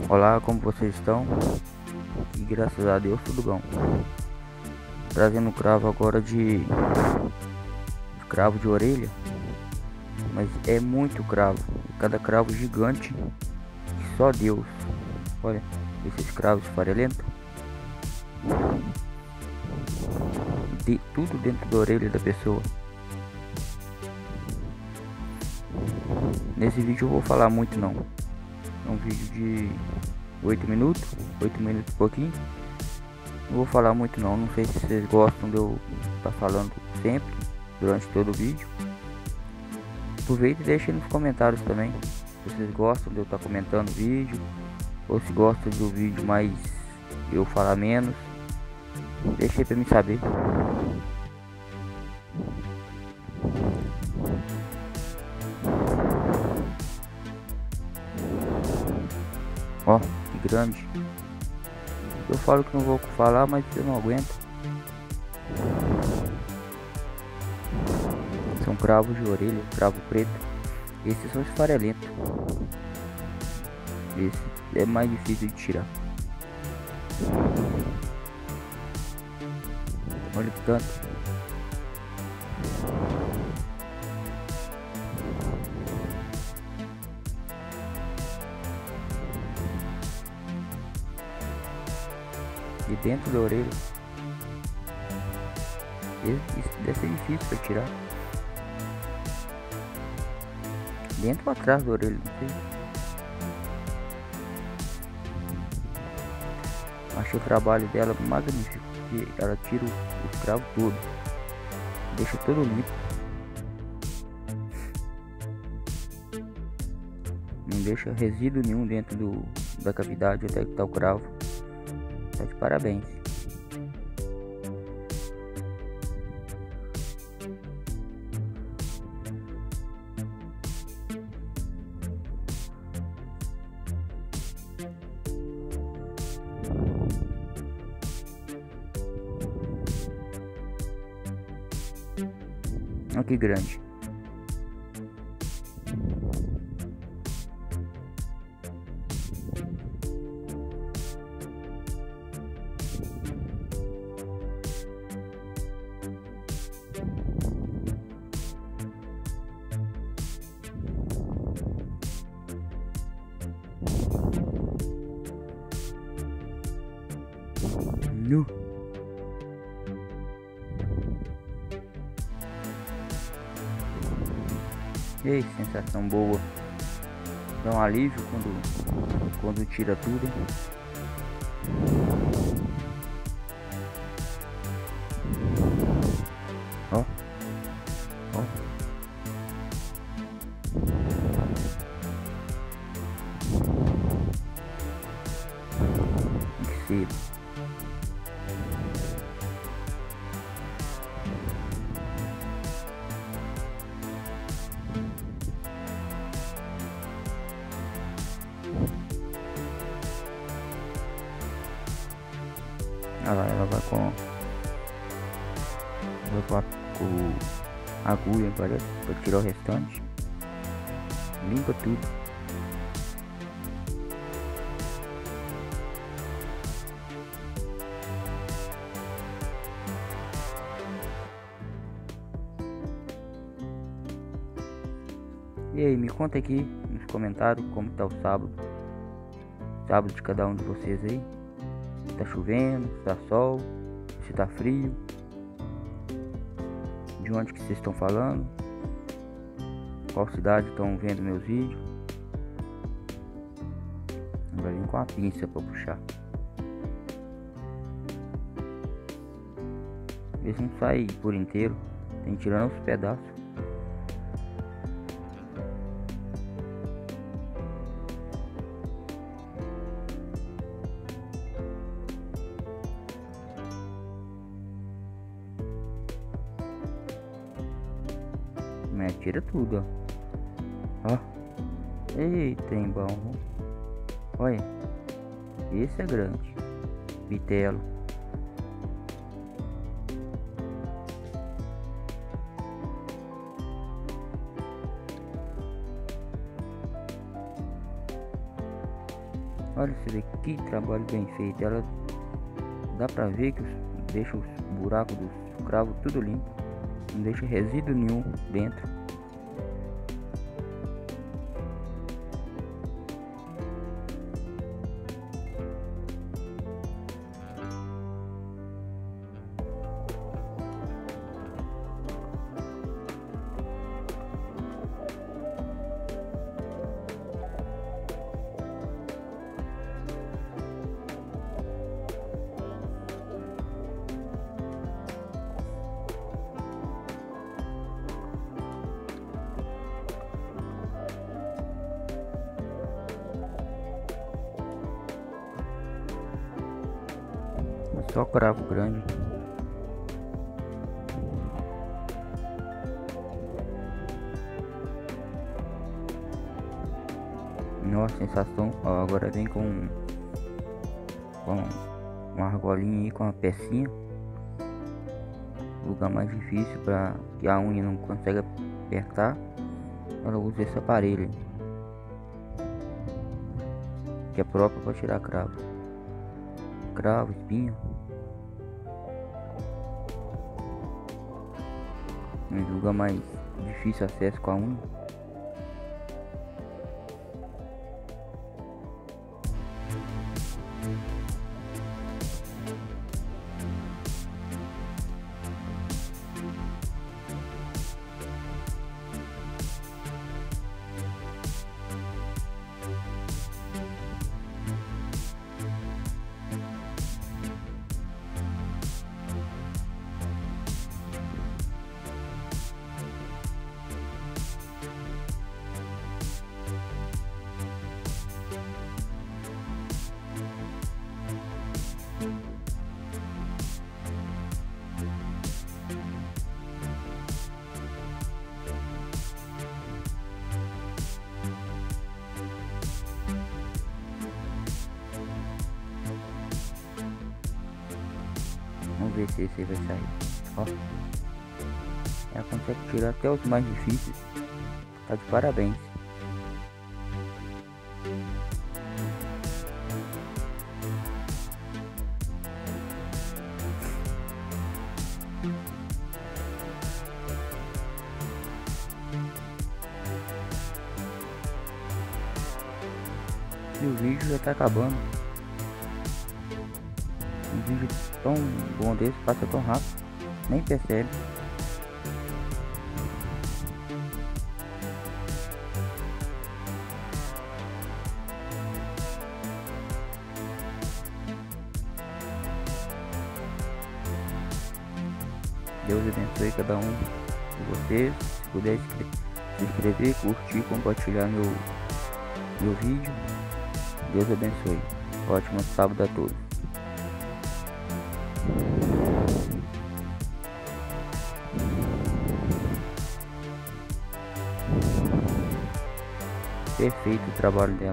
Olá, como vocês estão? E graças a Deus tudo bom. Trazendo cravo agora de cravo de orelha, mas é muito cravo, cada cravo gigante que só Deus. Olha esses cravos farelentos, tudo dentro da orelha da pessoa. Nesse vídeo eu vou falar muito não. É um vídeo de 8 minutos e pouquinho. Não vou falar muito não sei se vocês gostam de eu estar falando sempre, durante todo o vídeo. Aproveita e deixa aí nos comentários também, se vocês gostam de eu estar comentando o vídeo, ou se gostam do vídeo mais eu falar menos. Deixa aí pra mim saber. Ó, que grande. Eu falo que não vou falar, mas eu não aguento. São cravos de orelha, cravo preto. Esses são esfarelentos. Esse é mais difícil de tirar. Olha que tanto. E dentro da orelha. Isso deve ser difícil para tirar. Dentro ou atrás da orelha, não sei. Achei o trabalho dela magnífico, porque ela tira o escravo todo, deixa todo limpo, não deixa resíduo nenhum dentro da cavidade até que tá o cravo. Tá de parabéns. Olha que grande. Nu. Ei, sensação boa. Dá um alívio quando tira tudo. Ó, ó. Que cedo. Ela vai com a agulha, parece, para tirar o restante. Limpa tudo. E aí, me conta aqui nos comentários como tá o sábado. Sábado de cada um de vocês aí. Se tá chovendo, se tá sol, se tá frio. De onde que vocês estão falando? Qual cidade estão vendo meus vídeos? Vai vir com a pinça para puxar. Vê se não sai por inteiro. Tem tirando os pedaços. Mas tira tudo, ó. Eita, trem bom. Olha, esse é grande. Vitelo. Olha isso daqui, trabalho bem feito. Ela dá pra ver que deixa os buracos dos cravos tudo limpo, não deixa resíduo nenhum dentro. Só cravo grande. Nossa, sensação. Ó, agora vem com uma argolinha aí, com uma pecinha. Lugar mais difícil para que a unha não consegue apertar. Ela usa esse aparelho aí, que é próprio para tirar cravo, espinho. Um lugar mais difícil acesso com a unha. Vamos ver se esse vai sair. Ó, ela consegue tirar até os mais difíceis. Tá de parabéns. E o vídeo já tá acabando. Um vídeo tão bom desse passa tão rápido, nem percebe. Deus abençoe cada um de vocês. Se puder se inscrever, curtir, compartilhar meu vídeo. Deus abençoe. Ótimo sábado a todos. Perfeito o trabalho dela.